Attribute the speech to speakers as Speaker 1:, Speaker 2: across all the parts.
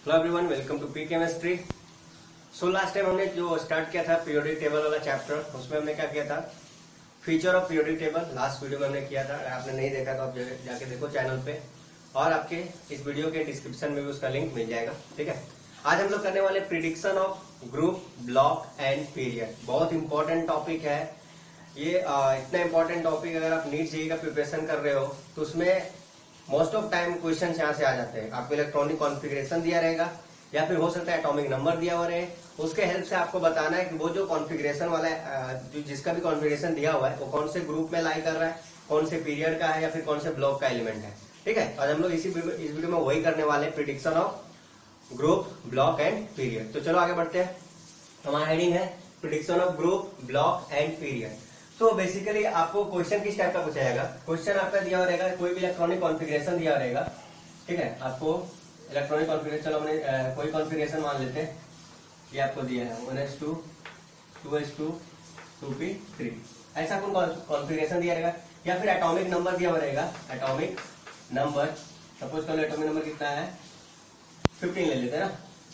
Speaker 1: Hello everyone, welcome to P chemistry. So last time हमने जो start किया था पीरियोडिक टेबल वाला चैप्टर, उसमें हमने क्या किया था, feature of periodic table last video में हमने किया था। आपने नहीं देखा तो आप जाके देखो चैनल पे, और आपके इस वीडियो के डिस्क्रिप्शन में भी उसका लिंक मिल जाएगा। ठीक है, आज हम लोग करने वाले prediction of group, block and period. बहुत इंपॉर्टेंट टॉपिक है ये। इतना इंपॉर्टेंट टॉपिक, अगर आप नीट जेईई का प्रिपरेशन कर रहे हो तो उसमें मोस्ट ऑफ टाइम क्वेश्चन यहाँ से आ जाते हैं। आपको इलेक्ट्रॉनिक कॉन्फ़िगरेशन दिया रहेगा या फिर हो सकता है एटॉमिक नंबर दिया हुआ रहे, उसके हेल्प से आपको बताना है कि वो जो कॉन्फ़िगरेशन वाला है, जो जिसका भी कॉन्फ़िगरेशन दिया हुआ है वो कौन से ग्रुप में लाई कर रहा है, कौन से पीरियड का है या फिर कौन से ब्लॉक का एलिमेंट है। ठीक है, और हम लोग इस वीडियो में वही करने वाले, prediction of group, block and period. तो चलो आगे बढ़ते हैं। हमारा हेडिंग है prediction of group, block and period. तो बेसिकली आपको क्वेश्चन किस टाइप का पूछा जाएगा, क्वेश्चन आपका दिया हुआ रहेगा, कोई भी इलेक्ट्रॉनिक कॉन्फ़िगरेशन दिया रहेगा। ठीक है, आपको इलेक्ट्रॉनिक कॉन्फ़िगरेशन, चलो हमने कोई कॉन्फ़िगरेशन मान लेते हैं, ये आपको दिया है 1s2 2s2 2p3, ऐसा कोई कॉन्फ़िगरेशन दिया रहेगा, या फिर एटॉमिक नंबर दिया हुआ रहेगा। एटॉमिक नंबर, सपोज करो एटॉमिक नंबर कितना है, 15 ले लेते हैं ना,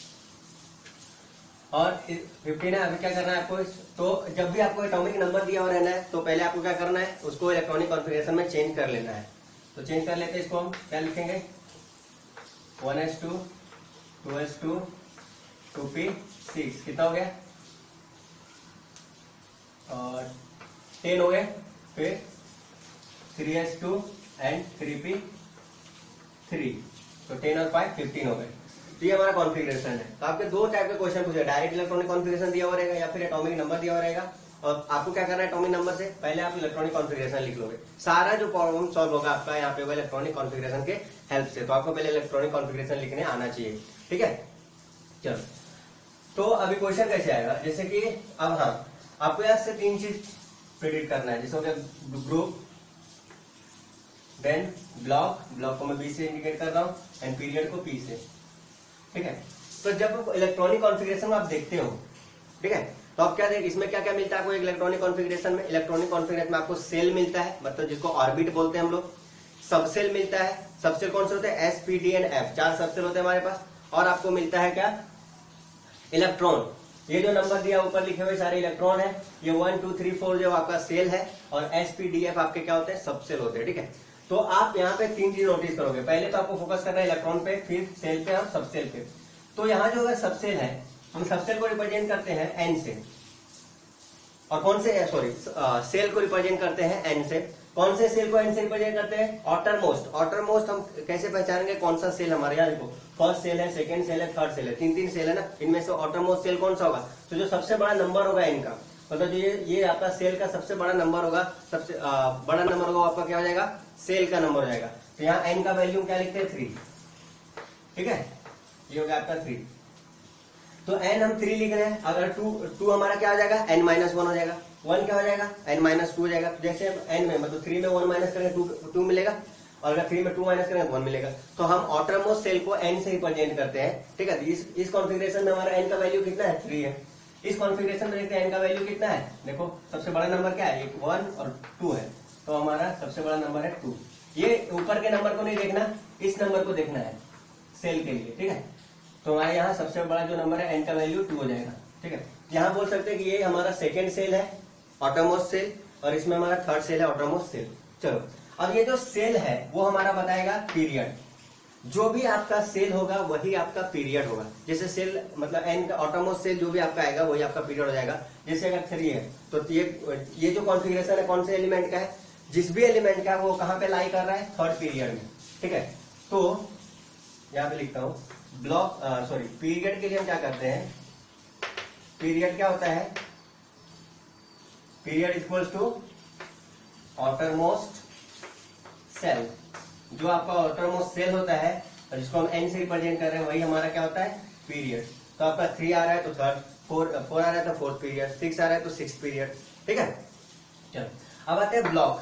Speaker 1: और 15 है। अभी क्या करना है आपको, तो जब भी आपको एटॉमिक नंबर दिया हुआ रहना है तो पहले आपको क्या करना है, उसको इलेक्ट्रॉनिक कॉन्फ़िगरेशन में चेंज कर लेना है। तो चेंज कर लेते हैं, इसको हम क्या लिखेंगे, 1s2 2s2 2p6, कितना हो गया, और 10 हो गए, फिर 3s2 एंड 3p3, तो 10 और 5 15 हो गए। तो ये हमारा कॉन्फ़िगरेशन है। तो आपके दो टाइप के क्वेश्चन पूछे, डायरेक्ट इलेक्ट्रॉनिक कॉन्फ़िगरेशन दिया हुआ रहेगा या फिर एटॉमिक नंबर दिया हुआ रहेगा। और आपको क्या करना है, एटॉमिक नंबर से पहले आप इलेक्ट्रॉनिक कॉन्फ़िगरेशन लिख लोगे। सारा जो प्रॉब्लम सॉल्व होगा आपका यहाँ पे इलेक्ट्रॉनिक कॉन्फ़िगरेशन के हेल्प से। तो आपको पहले इलेक्ट्रॉनिक कॉन्फ़िगरेशन लिखने आना चाहिए। ठीक है, चलो तो अभी क्वेश्चन कैसे आएगा, जैसे कि अब हाँ, आपको यहाँ से तीन चीज प्रेडिक्ट करना है, जैसे हो गया ग्रुप, देन ब्लॉक, ब्लॉक को मैं बी से इंडिकेट कर रहा हूँ, एंड पीरियड को पी से। ठीक है, तो जब इलेक्ट्रॉनिक कॉन्फ़िगरेशन आप देखते हो, ठीक है, तो आप क्या देख, इसमें क्या क्या मिलता है आपको इलेक्ट्रॉनिक कॉन्फ़िगरेशन में। इलेक्ट्रॉनिक कॉन्फ़िगरेशन में आपको सेल मिलता है, मतलब जिसको ऑर्बिट बोलते हैं हम लोग। सबसेल मिलता है, सबसेल कौन से होते हैं, S, P, D and F, 4 subshell होते हैं हमारे पास। और आपको मिलता है क्या, इलेक्ट्रॉन। ये जो नंबर दिया ऊपर लिखे हुए सारे इलेक्ट्रॉन है, ये 1 2 3 4 जो आपका सेल है, और एस, पी, डी, एफ आपके क्या होते हैं, सबसेल होते हैं। ठीक है, तो आप यहाँ पे तीन चीज नोटिस करोगे। पहले तो आपको फोकस करना है इलेक्ट्रॉन पे, फिर सेल पे और सबसेल पे। तो यहाँ जो है सबसेल है, हम सबसेल को रिप्रेजेंट करते हैं एन से, और कौन से, सॉरी, सेल को रिप्रेजेंट करते हैं एन से। कौन से सेल को एन से रिप्रेजेंट करते हैं, ऑटरमोस्ट। ऑटरमोस्ट हम कैसे पहचानेंगे, कौन सा सेल हमारे यहाँ, देखो फर्स्ट सेल है, सेकंड सेल है, थर्ड सेल है, तीन सेल है ना, इनमें से ऑटरमोस्ट सेल कौन सा होगा, तो जो सबसे बड़ा नंबर होगा इनका, मतलब ये आपका सेल का सबसे बड़ा नंबर होगा, सबसे बड़ा नंबर होगा आपका क्या हो जाएगा, सेल का नंबर हो जाएगा। तो यहाँ एन का वैल्यू क्या लिखते हैं, 3। ठीक है, ये हो गया आपका 3। तो n हम 3 लिख रहे हैं, अगर 2 हमारा क्या हो जाएगा, n -1 हो जाएगा, 1 क्या हो जाएगा, n -2 हो जाएगा। जैसे n में मतलब 3 में 1 माइनस करेंगे 2 मिलेगा, और अगर 3 में 2 माइनस करेंगे 1 मिलेगा। तो हम ऑटरमोस्ट सेल को n से रिप्रेजेंट करते हैं। ठीक है, इस कॉन्फ़िगरेशन में हमारा n का वैल्यू कितना है, 3 है। इस कॉन्फ़िगरेशन में देखते हैं n का वैल्यू कितना है, देखो सबसे बड़ा नंबर क्या है, 1 और 2 है, तो हमारा सबसे बड़ा नंबर है 2। ये ऊपर के नंबर को नहीं देखना, इस नंबर को देखना है सेल के लिए। ठीक है, तो हमारे यहाँ सबसे बड़ा जो नंबर है n का वैल्यू 2 हो जाएगा। ठीक है, यहाँ बोल सकते हैं कि ये हमारा सेकेंड सेल है, ऑटोमोस्ट सेल, और इसमें हमारा थर्ड सेल है, ऑटोमोस्ट सेल। चलो, अब ये जो सेल है वो हमारा बताएगा पीरियड। जो भी आपका सेल होगा वही आपका पीरियड होगा। जैसे सेल मतलब एन का ऑटोमोस्ट सेल जो भी आपका आएगा वही आपका पीरियड हो जाएगा। जैसे अगर 3 है तो ये जो कॉन्फ़िगरेशन है कौन से एलिमेंट का है, जिस भी एलिमेंट का है वो कहाँ पे लाई कर रहा है, थर्ड पीरियड में। ठीक है, तो यहाँ पे लिखता हूँ ब्लॉक, सॉरी, पीरियड के लिए हम क्या करते हैं, पीरियड क्या होता है, period equals to outermost shell. जो आपका ऑटरमोस्ट सेल होता है और जिसको हम एन से रिप्रेजेंट कर रहे हैं वही हमारा क्या होता है, पीरियड। तो आपका 3 आ रहा है तो थर्ड, 4 आ रहा है तो फोर्थ पीरियड, 6 आ रहा है तो 6th पीरियड। ठीक है, चलो अब आते हैं ब्लॉक।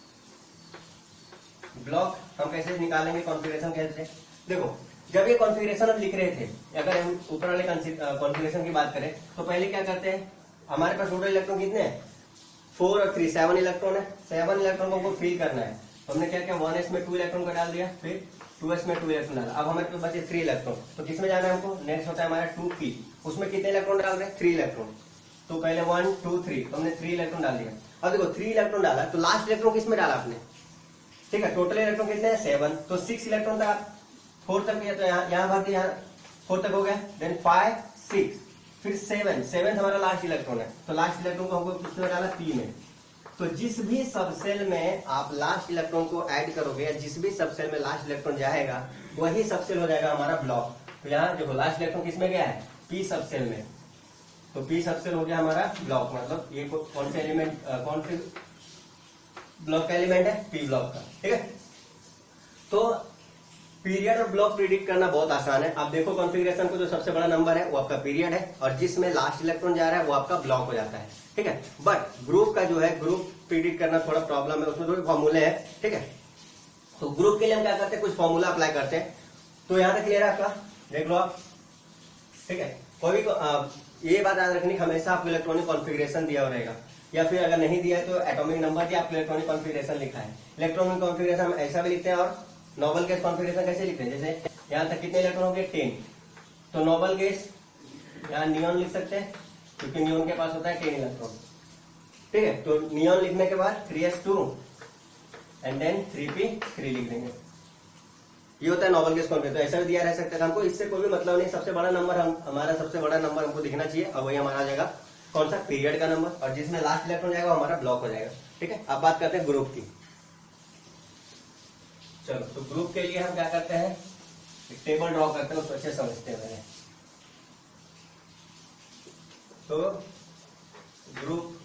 Speaker 1: ब्लॉक हम कैसे निकालेंगे कॉन्फ़िगरेशन कैसे, देखो जब ये कॉन्फ़िगरेशन हम लिख रहे थे, अगर हम ऊपर वाले कॉन्फ़िगरेशन की बात करें तो पहले क्या करते हैं, हमारे पास टोटल इलेक्ट्रॉन कितने हैं, 4 और 3 7 इलेक्ट्रॉन है। 7 इलेक्ट्रॉन को हमको फिल करना है। तो हमने क्या किया, 1s में 2 इलेक्ट्रॉन को डाल दिया, फिर 2s में 2 इलेक्ट्रॉन डाला, अब हमारे पास बचे 3 इलेक्ट्रॉन, तो किसमें जाना है हमको, नेक्स्ट होता है हमारा 2p, उसमें कितने इलेक्ट्रॉन डाल रहे हैं, 3 इलेक्ट्रॉन, तो पहले 1 2 3 तो हमने 3 इलेक्ट्रॉन डाल दिया। अब देखो 3 इलेक्ट्रॉन डाला तो लास्ट इलेक्ट्रॉन किसमें डाला आपने, ठीक है, टोटल इलेक्ट्रॉन कितने हैं 7, तो 6 इलेक्ट्रॉन तक 4 तक गया, तो यहाँ भाग दिया, यहाँ 4 तक हो गया, देन 5 6 फिर 7 हमारा लास्ट इलेक्ट्रॉन है, तो लास्ट इलेक्ट्रॉन को हमको किसमें डाला, p में। तो जिस भी सबसेल में आप लास्ट इलेक्ट्रॉन को ऐड करोगे या जिस भी सबसेल में लास्ट इलेक्ट्रॉन जाएगा वही सबसेल हो जाएगा हमारा ब्लॉक। तो यहाँ देखो लास्ट इलेक्ट्रॉन किसमें गया है, p सबसेल में, तो p सबसेल हो गया हमारा ब्लॉक, मतलब ये कौन से एलिमेंट, कौन से ब्लॉक का एलिमेंट है, p ब्लॉक का, ठीक है। तो पीरियड और ब्लॉक प्रिडिक्ट करना बहुत आसान है। आप देखो कॉन्फ़िगरेशन को, जो सबसे बड़ा नंबर है वो आपका पीरियड है और जिसमें लास्ट इलेक्ट्रॉन जा रहा है वो आपका ब्लॉक हो जाता है, ठीक है। बट ग्रुप का जो है, ग्रुप प्रिडिक्ट करना थोड़ा प्रॉब्लम है, उसमें थोड़े फॉर्मूले हैं, ठीक है। तो ग्रुप के लिए हम क्या करते हैं, कुछ फॉर्मूला अप्लाई करते हैं। तो यहाँ तक क्लियर है आपका, देख लो आप, ठीक है। कोई भी ये बात याद रखनी, हमेशा आपको इलेक्ट्रॉनिक कॉन्फ़िगरेशन दिया रहेगा, या फिर अगर नहीं दिया है तो एटॉमिक नंबर दिया, आपको इलेक्ट्रॉनिक कॉन्फ़िगरेशन लिखा है। इलेक्ट्रॉनिक कॉन्फ़िगरेशन हम ऐसा भी लिखते हैं और नोबल गैस कॉन्फ़िगरेशन कैसे लिखते हैं, जैसे यहाँ तक कितने इलेक्ट्रॉन हो गए 10, तो नोबल गैस यहाँ नियॉन लिख सकते हैं क्योंकि नियॉन के पास होता है 10 इलेक्ट्रॉन, ठीक है। तो नियॉन लिखने के बाद 3s2 एंड देन 3p3 लिख देंगे, ये होता है नोबल गैस कॉन्फ़िगरेशन। तो ऐसा भी दिया रह सकता है हमको, इससे कोई भी मतलब नहीं, सबसे बड़ा नंबर हमारा सबसे बड़ा नंबर हमको दिखना चाहिए और वही हमारा आ जाएगा कौन सा, पीरियड का नंबर, और जिसमें लास्ट इलेक्ट्रॉन जाएगा हमारा ब्लॉक हो जाएगा, ठीक है। अब बात करते हैं ग्रुप की। चलो, तो ग्रुप के लिए हम क्या करते हैं, एक टेबल ड्रॉ करते हैं, उसको अच्छे समझते हैं पहले। तो ग्रुप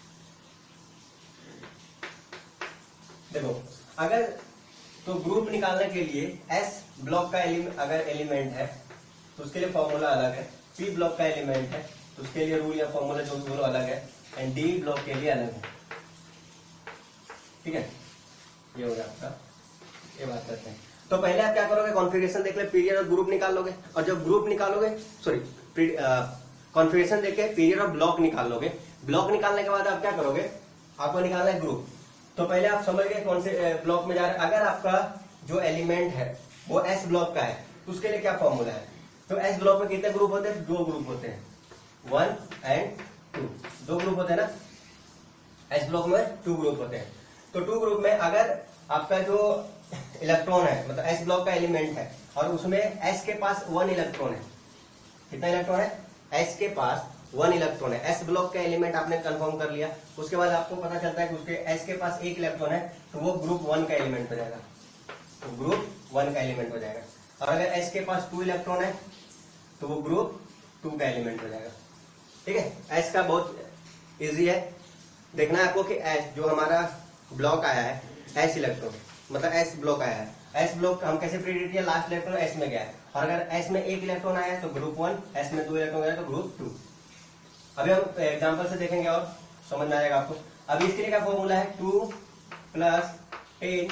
Speaker 1: देखो, अगर तो ग्रुप निकालने के लिए एस ब्लॉक का अगर एलिमेंट है तो उसके लिए फॉर्मूला अलग है, पी ब्लॉक का एलिमेंट है तो उसके लिए रूल या फॉर्मूला जो भी अलग है, एंड डी ब्लॉक के लिए अलग है, ठीक है। ये हो गया आपका, ये बात करते हैं। तो पहले आप क्या करोगे, कॉन्फ़िगरेशन देख ले, पीरियड और ग्रुप निकाल लोगे, और जब ग्रुप निकालोगे, सॉरी कॉन्फ़िगरेशन देख के पीरियड और ब्लॉक निकाल लोगे। ब्लॉक निकालने के बाद आप क्या करोगे, आपको निकालना है ग्रुप। तो पहले आप समझ गए कौन से ब्लॉक में जा रहे हैं। अगर आपका जो एलिमेंट है वो एस ब्लॉक का है तो उसके लिए क्या फॉर्मूला है, तो एस ब्लॉक में कितने ग्रुप होते हैं, 2 ग्रुप होते हैं, 1 एंड 2, 2 ग्रुप होते हैं ना, एस ब्लॉक में 2 ग्रुप होते हैं। तो 2 ग्रुप में अगर आपका जो इलेक्ट्रॉन है, मतलब एस ब्लॉक का एलिमेंट है और उसमें एस के पास 1 इलेक्ट्रॉन है, कितना इलेक्ट्रॉन है, एस के पास 1 इलेक्ट्रॉन है, एस ब्लॉक का एलिमेंट आपने कंफर्म कर लिया। उसके बाद आपको पता चलता है कि उसके एस के पास 1 इलेक्ट्रॉन है तो वो ग्रुप 1 का एलिमेंट हो जाएगा, तो ग्रुप 1 का एलिमेंट हो जाएगा। और अगर एस के पास 2 इलेक्ट्रॉन है तो वो ग्रुप 2 का एलिमेंट हो जाएगा, ठीक है। एस का बहुत इजी है, देखना है आपको कि एस जो हमारा ब्लॉक आया है, एस इलेक्ट्रॉन मतलब एस ब्लॉक आया है, एस ब्लॉक हम कैसे प्रिडिक्ट किया, लास्ट इलेक्ट्रॉन एस में गया है, और अगर एस में 1 इलेक्ट्रॉन आया है तो ग्रुप 1, एस में 2 इलेक्ट्रॉन गया तो ग्रुप 2। अभी हम एग्जांपल से देखेंगे और समझ में आएगा आपको। अभी इसके लिए क्या फॉर्मूला है, 2 + 10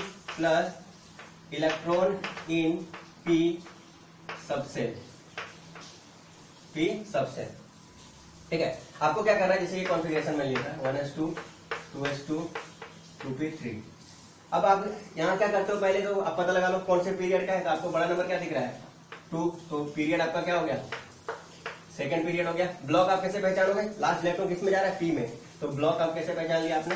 Speaker 1: + electron in P subshell, P subshell, ठीक है। आपको क्या करना है, जैसे ये कॉन्फ़िगरेशन में लिखा है 1s2 2s2 2p3। अब आप यहाँ क्या करते हो, पहले तो आप पता लगा लो कौन से पीरियड का है, तो आपको बड़ा नंबर क्या दिख रहा है 2, तो पीरियड आपका क्या हो गया, सेकंड पीरियड हो गया। ब्लॉक आप कैसे पहचानोगे, लास्ट इलेक्ट्रॉन किस में जा रहा है, पी में, तो ब्लॉक आप कैसे पहचान लिया आपने,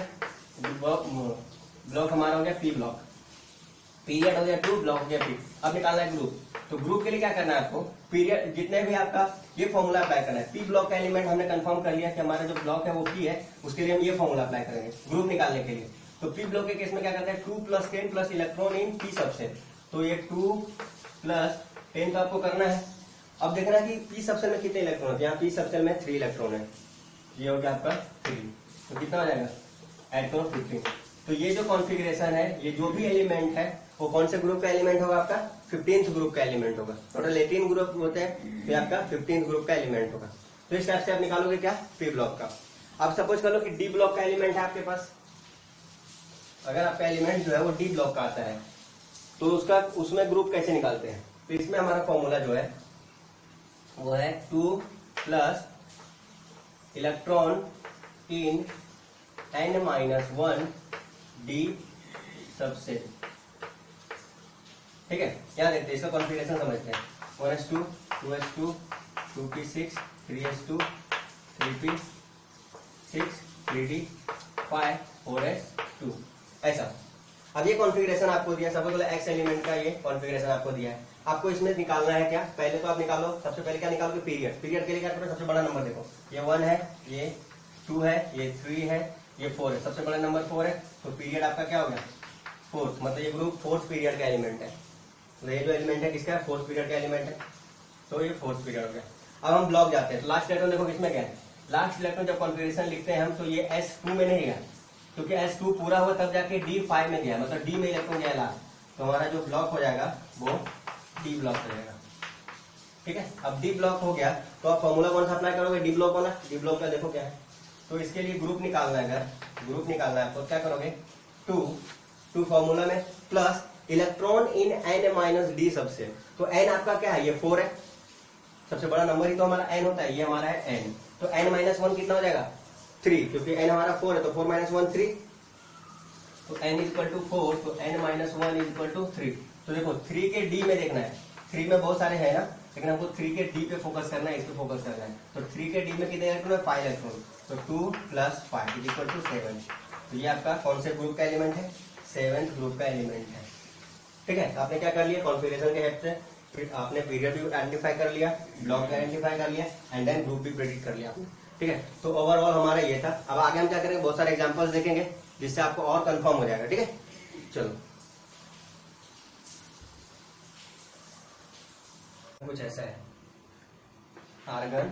Speaker 1: ब्लॉक हमारा हो गया पी ब्लॉक, पीरियड हो गया 2, ब्लॉक हो गया पी। अब निकालना है ग्रुप, तो ग्रुप के लिए क्या करना है आपको, पीरियड जितने भी आपका ये फॉर्मूला अप्लाई करना है। पी ब्लॉक का एलिमेंट हमने कंफर्म कर लिया कि हमारा जो ब्लॉक है वो पी है, उसके लिए हम ये फॉर्मूला अप्लाई करेंगे ग्रुप निकालने के लिए। तो पी ब्लॉक के केस में क्या करते हैं, 2 + 10 + इलेक्ट्रॉन इन पी सबसेल, तो ये 2 + 10 तो आपको करना है। अब देखना कि पी सबसेल में कितने इलेक्ट्रॉन है, यहाँ पी सबसेल में 3 इलेक्ट्रॉन है, ये हो गया आपका 3, तो कितना हो जाएगा, ऐड करो 15। तो ये जो कॉन्फ़िगरेशन है, ये जो भी एलिमेंट है वो कौन से ग्रुप का एलिमेंट होगा, आपका 15th ग्रुप का एलिमेंट होगा। टोटल 18 ग्रुप होते हैं, तो आपका 15th ग्रुप का एलिमेंट होगा। तो इस टाइप से आप निकालोगे क्या, पी ब्लॉक का। आप सपोज कर लो कि डी ब्लॉक का एलिमेंट है आपके पास, अगर आपका एलिमेंट जो है वो डी ब्लॉक का आता है तो उसमें ग्रुप कैसे निकालते हैं, तो इसमें हमारा फॉर्मूला जो है वो है 2 + इलेक्ट्रॉन इन n-1 डी सबसेल, ठीक है, यहाँ देखते हैं इसका कॉन्फ़िगरेशन समझते हैं। 1s2 2s2 2p6 3s2 3p6 3d 5 4s2 ऐसा। अब ये कॉन्फ़िगरेशन आपको दिया, सबसे पहले एक्स एलिमेंट का ये कॉन्फ़िगरेशन आपको दिया है। आपको इसमें निकालना है क्या, पहले तो आप निकालो, सबसे पहले क्या निकालोगे, पीरियड। पीरियड के लिए क्या करोगे, सबसे बड़ा नंबर देखो, ये 1 है, ये 2 है, ये 3 है, ये 4 है, सबसे बड़ा नंबर 4 है, तो पीरियड आपका क्या हो गया, फोर्थ, मतलब ये ग्रुप फोर्थ पीरियड का एलिमेंट है। तो ये जो एलिमेंट है किसका है, फोर्थ पीरियड का एलिमेंट है, तो ये फोर्थ पीरियड हो गया। अब हम ब्लॉक जाते हैं, तो लास्ट इलेक्ट्रॉन देखो किसमें क्या है, लास्ट इलेक्ट्रॉन जब कॉन्फ़िगरेशन लिखते हैं हम, तो ये S2 में नहीं गया, क्योंकि S2 पूरा हुआ तब जाके D5 में गया, मतलब D में इलेक्ट्रॉन गया लास्ट, तो हमारा जो ब्लॉक हो जाएगा वो D ब्लॉक हो जाएगा। ठीक है, अब D ब्लॉक हो गया तो आप फॉर्मूला कौन सा अप्लाई करोगे, D ब्लॉक होना, D ब्लॉक का देखो क्या है, तो इसके लिए ग्रुप निकालना है, अगर ग्रुप निकालना है तो क्या करोगे, 2 फॉर्मूला में प्लस इलेक्ट्रॉन इन n-d सबसे, तो n आपका क्या है, ये 4 है, सबसे बड़ा नंबर ही तो हमारा n होता है, ये हमारा है n, तो n-1 कितना हो जाएगा 3, क्योंकि n हमारा 4 है, तो 4 - 1 3, तो n = 4, तो n-1 = 3। तो देखो 3 के d में देखना है, 3 में बहुत सारे हैं ना, लेकिन हमको 3 के d पे फोकस करना है, इस पे फोकस करना है, तो 3 के d में कितने इलेक्ट्रॉन है, 5 इलेक्ट्रॉन, तो 2 + 5 = 7। तो ये आपका कौन से ग्रुप का एलिमेंट है, 7th ग्रुप का एलिमेंट है। ठीक है, तो आपने क्या कर लिया, कॉन्फ़िगरेशन के हेल्प से फिर आपने पीरियड भी आइडेंटिफाई कर लिया, ब्लॉक भी आइडेंटिफाई कर लिया, एंड देन ग्रुप भी प्रेडिक्ट कर लिया आपने। ठीक है, तो ओवरऑल हमारा ये था। अब आगे हम क्या करेंगे, बहुत सारे एग्जांपल्स देखेंगे जिससे आपको और कंफर्म हो जाएगा। ठीक है, चलो कुछ ऐसा है, आर्गन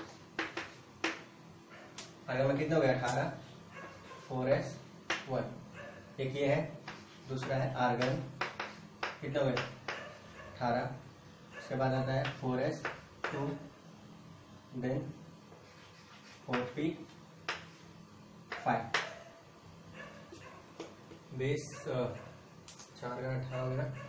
Speaker 1: में कितना हो गया 18, 4s1, एक ये है, दूसरा है आर्गन, कितना हो गया 18, उसके बाद आता है 4s2, देन 4p5, 20 4 का 18 हो गया,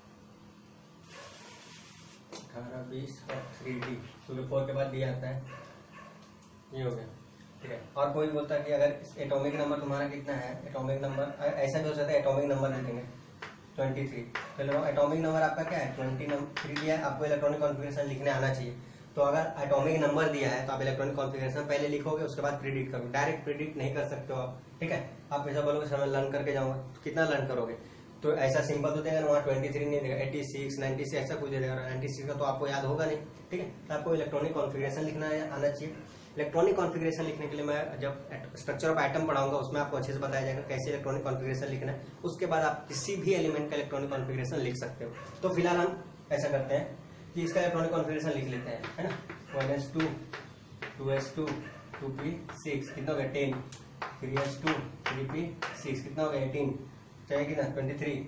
Speaker 1: 18 20 और 3d, क्योंकि 4 के बाद d आता है, ये हो गया। ठीक है, और कोई बोलता है कि अगर एटॉमिक नंबर तुम्हारा कितना है, एटॉमिक नंबर ऐसा भी हो सकता है, एटॉमिक नंबर दे देंगे 23, तो एटॉमिक नंबर आपका क्या है 23 दिया है, आपको इलेक्ट्रॉनिक कॉन्फ़िगरेशन लिखने आना चाहिए। तो अगर एटॉमिक नंबर दिया है तो आप इलेक्ट्रॉनिक कॉन्फ़िगरेशन पहले लिखोगे, उसके बाद प्रिडिक्ट करोगे, डायरेक्ट प्रिडिक्ट नहीं कर सकते हो आप। ठीक है, आप ऐसा बोलोगे सर मैं लर्न करके जाऊंगा, तो कितना लर्न करोगे, तो ऐसा सिंपल तो देगा ना, वहाँ 23 नहीं देगा, 86 96 ऐसा कुछ दे देगा, 96 का तो आपको याद होगा नहीं। ठीक है, तो आपको इलेक्ट्रॉनिक कॉन्फ़िगरेशन लिखना आना चाहिए। इलेक्ट्रॉनिक कॉन्फ़िगरेशन लिखने के लिए मैं जब स्ट्रक्चर ऑफ एटम पढ़ाऊंगा उसमें आपको अच्छे से बताया जाएगा कैसे इलेक्ट्रॉनिक कॉन्फ़िगरेशन लिखना है, उसके बाद आप किसी भी एलिमेंट का इलेक्ट्रॉनिक कॉन्फ़िगरेशन लिख सकते हो। तो फिलहाल हम ऐसा करते हैं कि इसका इलेक्ट्रॉनिक कॉन्फ़िगरेशन लिख लेते हैं, है ना, 1s2 2s2 2p6 कितना हो गया 10, 3s2 3p6 कितना हो गया 18, चाहिए कितना 23,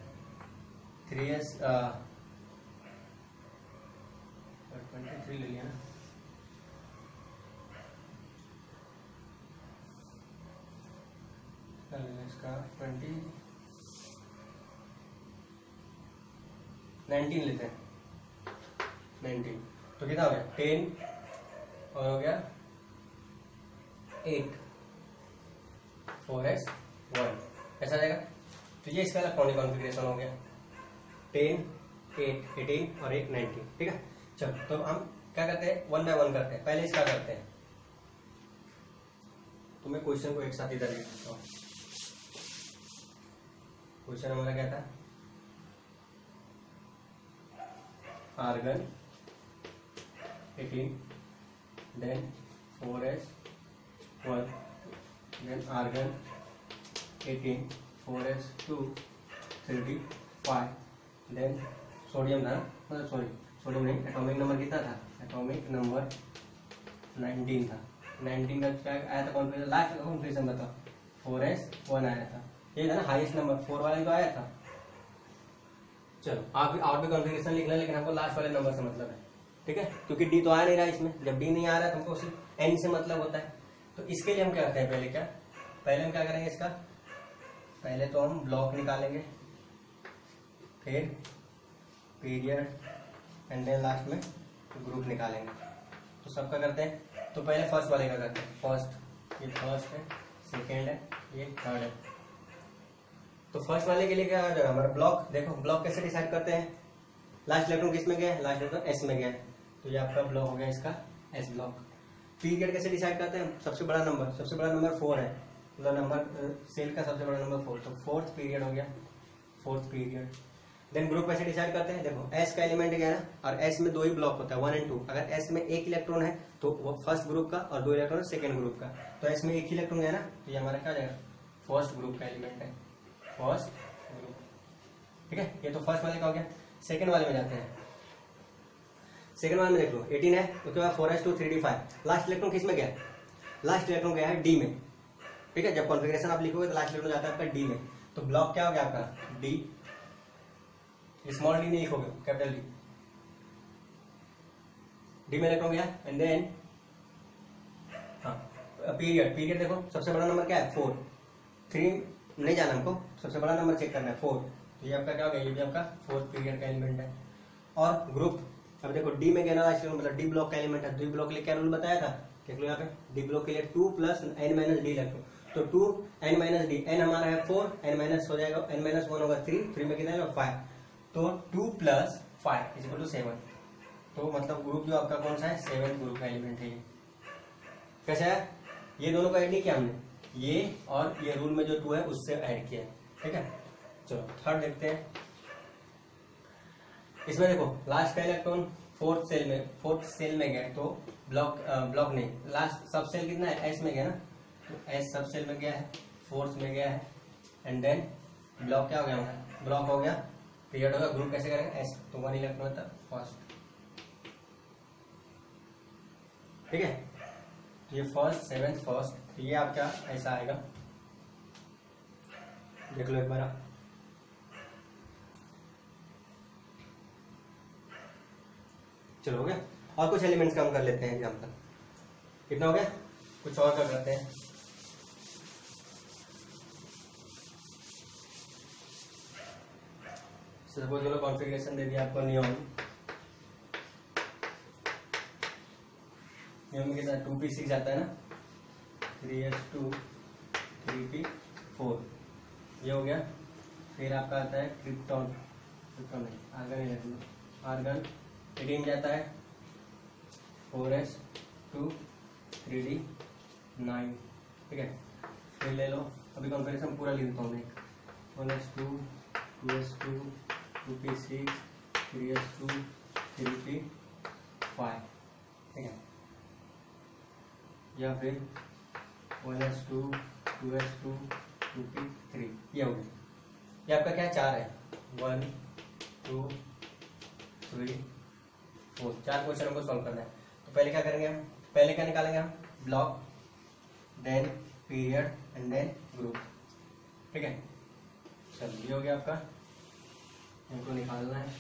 Speaker 1: 3s 23 ले लिया ना, इसका 19 लेते हैं, 19, तो कितना हो गया 10 और हो गया 8, 4s1 ऐसा जाएगा। तो ये इसका इलेक्ट्रॉनिक कॉन्फ़िगरेशन हो गया, 10 8 18 और 1 19। ठीक है, चलो तो हम क्या करते हैं, 1 बाय 1 करते हैं, पहले इसका करते हैं, तो मैं क्वेश्चन को एक साथ इधर लिख देता हूँ। क्वेश्चन हमारा क्या था, argon 18, then 4s1, then argon 18, 4s2 35, then sodium था, मतलब सॉरी सोडियम नहीं, एटॉमिक नंबर कितना था, एटॉमिक नंबर 19 था, 19 का क्या आया था कॉन्फ़िगरेशन, लास्ट का कॉन्फ़िगरेशन बताओ, 4s1 आया था, ये था ना हाईएस्ट नंबर, 4 वाले तो आया था। चलो आप भी और भी कॉन्फ़िगरेशन लिखना, लेकिन हमको लास्ट वाले नंबर से मतलब है। ठीक है, क्योंकि डी तो आ नहीं रहा इसमें, जब डी नहीं आ रहा है तो हमको सिर्फ एन से मतलब होता है। तो इसके लिए हम क्या करते हैं, पहले हम क्या करेंगे, इसका पहले तो हम ब्लॉक निकालेंगे, फिर पीरियड, एंड देन लास्ट में ग्रुप निकालेंगे। तो सबका करते हैं, तो पहले फर्स्ट वाले का करते हैं, फर्स्ट, ये फर्स्ट है, सेकेंड है, ये थर्ड है। तो फर्स्ट वाले के लिए क्या हो जाएगा हमारा ब्लॉक। देखो ब्लॉक कैसे डिसाइड करते हैं, लास्ट इलेक्ट्रॉन किस में गया है, लास्ट इलेक्ट्रॉन एस में गया है, तो ये आपका ब्लॉक हो गया इसका एस ब्लॉक। पीरियड कैसे डिसाइड करते हैं, सबसे बड़ा नंबर 4 है, मतलब नंबर सेल का सबसे बड़ा नंबर 4, तो फोर्थ पीरियड हो गया, फोर्थ पीरियड। देन ग्रुप कैसे डिसाइड करते हैं, देखो एस का एलिमेंट क्या है ना, और एस में 2 ही ब्लॉक होता है 1 और 2। अगर एस में एक इलेक्ट्रॉन है तो वो फर्स्ट ग्रुप का, और 2 इलेक्ट्रॉन सेकंड ग्रुप का, तो एस में एक ही इलेक्ट्रॉन है ना, तो ये हमारा क्या हो जाएगा, फर्स्ट ग्रुप का एलिमेंट है, फर्स्ट ग्रुप। ठीक है, ये तो फर्स्ट वाले का हो गया। सेकंड वाले में जाते हैं। सेकंड वाले में देख लो 18 है, उसके बाद 4s2 3d5। लास्ट इलेक्ट्रॉन किस में गया है, लास्ट इलेक्ट्रॉन गया है डी में। ठीक है, जब कॉन्फ़िगरेशन आप लिखोगे तो लास्ट इलेक्ट्रॉन जाता है आपका डी में, तो ब्लॉक क्या हो गया आपका डी, स्मॉल डी नहीं लिखोगे, कैपिटल डी में इलेक्ट्रॉन गया। एंड देन हाँ पीरियड देखो सबसे बड़ा नंबर क्या है 4, 3 नहीं जाना हमको, सबसे बड़ा नंबर चेक करना है 4, तो ये आपका क्या हो गया, ये भी आपका फोर्थ पीरियड का एलिमेंट है। और ग्रुप, अब देखो डी में गया ना लास्ट इलेक्ट्रॉन, मतलब डी ब्लॉक का एलिमेंट है। डी ब्लॉक के लिए क्या रूल बताया था, देख लो यहाँ पे, डी ब्लॉक के लिए 2 + n - d इलेक्ट्रॉन, तो 2 n - d, n हमारा है 4, n माइनस हो जाएगा, n - 1 होगा 3 में कितना आएगा 5, तो 2 + 5 = 7। तो मतलब ग्रुप जो आपका कौन सा है, 7th ग्रुप का एलिमेंट है ये। कैसे है, ये दोनों को ऐड नहीं किया हमने, ये और ये रूल में जो 2 है उससे ऐड किया है। ठीक है, चलो थर्ड देखते हैं। इसमें देखो लास्ट का इलेक्ट्रॉन फोर्थ सेल में गया, तो ब्लॉक नहीं, लास्ट सब सेल कितना है, एस में गया ना, तो एस सब सेल में गया है, फोर्थ में गया है। एंड देन ब्लॉक क्या हो गया हमारा, ब्लॉक हो गया, पीरियड होगा। ग्रुप कैसे करेंगे, एस, तो 1 इलेक्ट्रॉन था फर्स्ट। ठीक है, ये फर्स्ट 7th फर्स्ट, तो ये आपका ऐसा आएगा, देख लो एक बार आप। चलो हो गया, और कुछ एलिमेंट्स का हम कर लेते हैं एग्जाम्पल। कितना हो गया, कुछ और कर करते हैं। सपोज चलो कॉन्फ़िगरेशन दे दिया आपको नियॉन में कितना 2p6 जाता है ना, 3s2 3p4, ये हो गया। फिर आपका आता है क्रिप्टॉन नहीं, आर्गन ही रख लो, आर्गन 18 जाता है, 4s2 3d9। ठीक है, फिर ले लो, अभी कॉन्फ़िगरेशन पूरा लिख देता हूँ मैं, 1s2 2s2 2p6 3s2 3p5। ठीक है, या फिर 1s2 2s2 2p3, ये हो गया। ये आपका क्या 4 है, 1 2 3 4, 4 क्वेश्चन हमको सॉल्व करना है। तो पहले क्या करेंगे हम, पहले क्या निकालेंगे हम, block, then period and then group. ठीक है, चलो ये हो गया आपका, इनको निकालना है।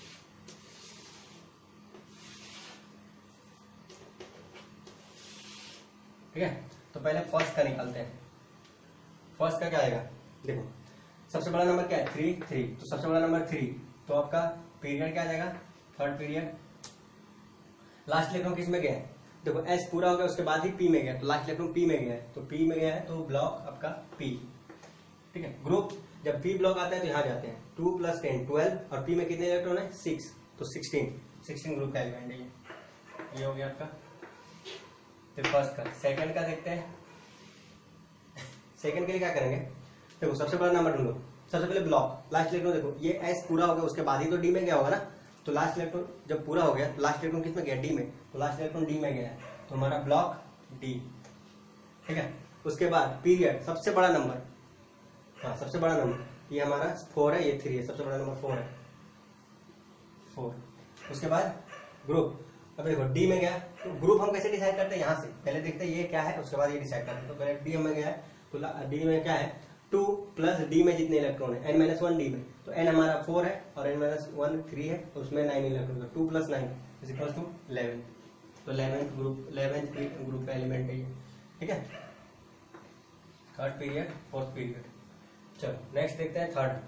Speaker 1: ठीक है, तो पहले फर्स्ट का निकालते हैं। फर्स्ट का क्या आएगा, देखो सबसे बड़ा नंबर क्या है 3, तो सबसे बड़ा नंबर 3, तो आपका पीरियड क्या आ जाएगा, थर्ड पीरियड। लास्ट इलेक्ट्रॉन किस में गया है, देखो एस पूरा हो गया उसके बाद ही पी में गया, तो लास्ट इलेक्ट्रॉन पी में गया है, तो पी में गया है तो ब्लॉक आपका पी। ठीक है, ग्रुप जब पी ब्लॉक आता है तो यहाँ जाते हैं, 2 + 10 12, और पी में कितने इलेक्ट्रॉन है 6, तो 16 ग्रुप का एलिमेंट है ये हो गया आपका। फिर फर्स्ट का, सेकंड का देखते हैं। सेकंड के लिए क्या करेंगे, देखो सबसे बड़ा नंबर ढूंढो, सबसे पहले ब्लॉक, लास्ट इलेक्ट्रॉन देखो ये एस पूरा हो गया उसके बाद ही तो डी में गया होगा ना, तो लास्ट इलेक्ट्रॉन जब पूरा हो गया, लास्ट इलेक्ट्रॉन किस में गया, डी में, तो लास्ट इलेक्ट्रॉन डी में गया है, तो हमारा ब्लॉक डी। ठीक है, उसके बाद पीरियड सबसे बड़ा नंबर, हाँ सबसे बड़ा नंबर ये हमारा 4 है, ये 3 है, सबसे बड़ा नंबर 4 है, 4। उसके बाद ग्रुप, अब देखो डी में गया, तो ग्रुप हम कैसे डिसाइड करते हैं, यहाँ से पहले देखते हैं ये क्या है, उसके बाद ये डिसाइड करते हैं। तो पहले डी में गया है, तो डी में क्या है 2 + डी में जितने इलेक्ट्रॉन है, n - 1 डी में, तो n हमारा 4 है और n - 1 3 है, तो उसमें 9 इलेक्ट्रॉन है, 2 + 9 = 11, तो 11th ग्रुप का एलिमेंट है ये। ठीक है, थर्ड पीरियड, फोर्थ पीरियड। चलो नेक्स्ट देखते हैं थर्ड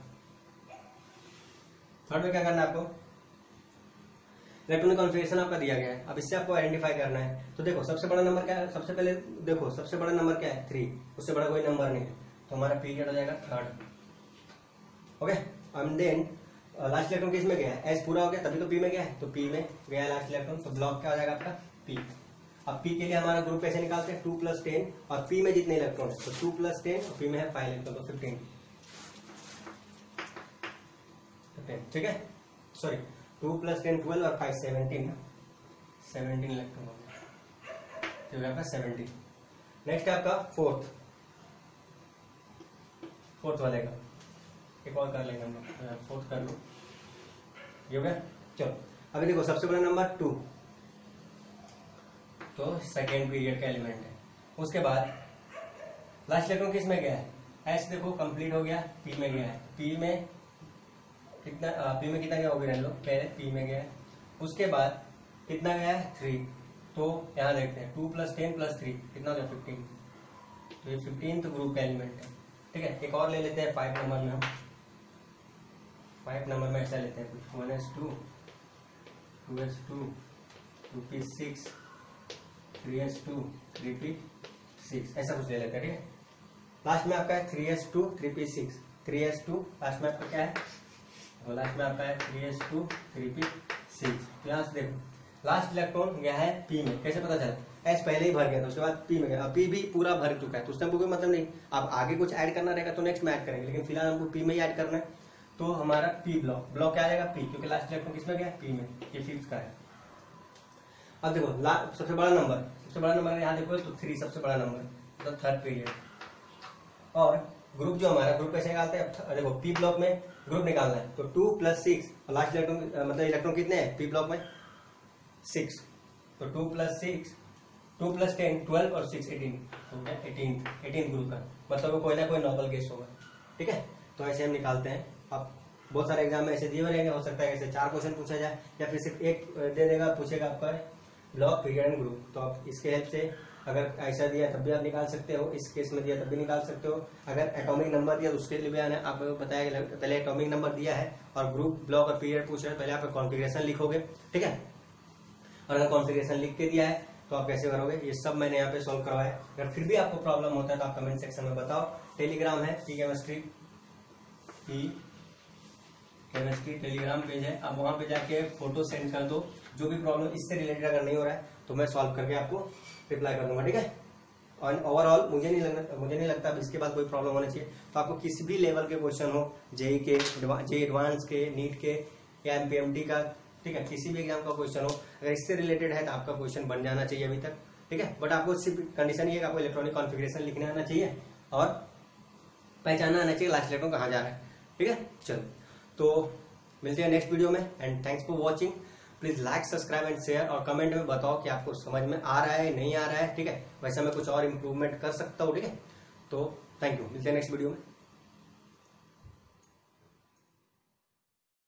Speaker 1: में क्या करना है आपको, इलेक्ट्रॉनिक कॉन्फ़िगरेशन आपका दिया गया है, अब इससे आपको आइडेंटिफाई करना है। तो देखो सबसे बड़ा नंबर क्या है, सबसे पहले देखो सबसे बड़ा नंबर क्या है 3, उससे बड़ा कोई नंबर नहीं है, तो हमारा पीरियड हो जाएगा third. Okay. And then last electron किस में गया है, एस पूरा हो गया तभी तो पी में गया है, तो पी में गया लास्ट इलेक्ट्रॉन, तो ब्लॉक क्या हो जाएगा आपका पी। अब पी के लिए हमारा ग्रुप कैसे निकालते हैं, 2 + 10 और पी में जितने इलेक्ट्रॉन है तो 2 + 10 और पी में है 5 इलेक्ट्रॉन तो 15, ठीक है। सॉरी 2 + 10 12 और 5 17 इलेक्ट्रॉन हो गया, तो आपका 17। नेक्स्ट है आपका फोर्थ वाले का, एक और कर लेंगे हम लोग, फोर्थ कर लो, ये हो गया। चलो अभी देखो सबसे बड़ा नंबर 2, तो सेकेंड पीरियड का एलिमेंट है। उसके बाद लास्ट इलेक्ट्रॉन किस में गया है, एस देखो कंप्लीट हो गया, पी में गया है, पी में कितना गया होगा लो, पहले पी में गया है। उसके बाद कितना गया है 3, तो यहाँ देखते हैं 2 + 10 + 3 कितना हो गया 15, तो ये 15 तो ग्रुप का एलिमेंट है, ठीक है। एक और ले लेते हैं 5 नंबर में, हम 5 नंबर में ऐसा लेते हैं कुछ 1s2 2s2 2p6 3s2 3p6 ऐसा कुछ ले लेते हैं, ठीक है। लास्ट में आपका है 3s2 3p6 3s2 लास्ट में आपका क्या है, तो लास्ट में आपका है 3s2 3p6। यहाँ से देखो लास्ट इलेक्ट्रॉन गया है पी में, कैसे पता चला, एस पहले ही भर गया था, उसके बाद पी में गया, पी भी पूरा भर चुका है, तो उस टाइम कोई मतलब नहीं, अब आगे कुछ ऐड करना रहेगा तो नेक्स्ट में ऐड करेंगे, लेकिन फिलहाल हमको पी में ही ऐड करना है। तो हमारा पी ब्लॉक क्या आ जाएगा पी, क्योंकि लास्ट इलेक्ट्रॉन किसमें गया पी में, ये फिफ्थ का है। अब देखो सबसे बड़ा नंबर यहाँ देखो तो 3 सबसे बड़ा नंबर, मतलब थर्ड पीरियड। और ग्रुप जो हमारा ग्रुप कैसे निकालते हैं, देखो पी ब्लॉक में ग्रुप निकालना है तो 2 + 6 और लास्ट इलेक्ट्रॉन मतलब इलेक्ट्रॉन कितने हैं पी ब्लॉक में 6, तो 2 + 6 2 + 10 12 और 6 18, तो 18 ग्रुप का, मतलब कोई ना कोई नॉर्मल केस होगा, ठीक है। तो ऐसे हम निकालते हैं। अब बहुत सारे एग्जाम में ऐसे दिए हुए रहेंगे, हो सकता है ऐसे 4 क्वेश्चन पूछा जाए या फिर सिर्फ एक दे देगा, पूछेगा आपका ब्लॉक पीरियड एंड ग्रुप, तो आप इसके हेल्प से अगर ऐसा दिया तब भी आप निकाल सकते हो, इस केस में दिया तब भी निकाल सकते हो। अगर एटॉमिक नंबर दिया तो उसके लिए भी आना, आपको बताया पहले एटॉमिक नंबर दिया है और ग्रुप ब्लॉक और पीरियड पूछ रहे हैं, पहले आप कॉन्फ़िगरेशन लिखोगे, ठीक है। और अगर कॉन्फ़िगरेशन लिख के दिया है तो आप कैसे करोगे, ये सब मैंने यहाँ पे सॉल्व करवाया। अगर फिर भी आपको प्रॉब्लम होता है तो आप कमेंट सेक्शन में बताओ। टेलीग्राम है केमिस्ट्री टेलीग्राम पेज है, आप वहां पे जाके फोटो सेंड कर दो, जो भी प्रॉब्लम इससे रिलेटेड अगर नहीं हो रहा है तो मैं सॉल्व करके आपको रिप्लाई कर दूंगा, ठीक है। और ओवरऑल मुझे नहीं लगता अब इसके बाद कोई प्रॉब्लम होनी चाहिए। तो आपको किसी भी लेवल के क्वेश्चन हो, जेई के, जेई एडवांस के, नीट के या एमपीएमटी का, ठीक है, किसी भी एग्जाम का क्वेश्चन हो, अगर इससे रिलेटेड है तो आपका क्वेश्चन बन जाना चाहिए अभी तक, ठीक है। बट आपको सिर्फ कंडीशन ये है कि आपको इलेक्ट्रॉनिक कॉन्फ़िगरेशन लिखने आना चाहिए और पहचानना आना चाहिए लास्ट इलेक्ट्रॉन कहाँ जा रहा है, ठीक है। चलो तो मिलते हैं नेक्स्ट वीडियो में and thanks for watching. Please like subscribe and share और कमेंट में बताओ कि आपको समझ में आ रहा है नहीं आ रहा है, ठीक है। वैसे मैं कुछ और इम्प्रूवमेंट कर सकता हूँ, ठीक है। तो थैंक यू, मिलते हैं नेक्स्ट वीडियो में।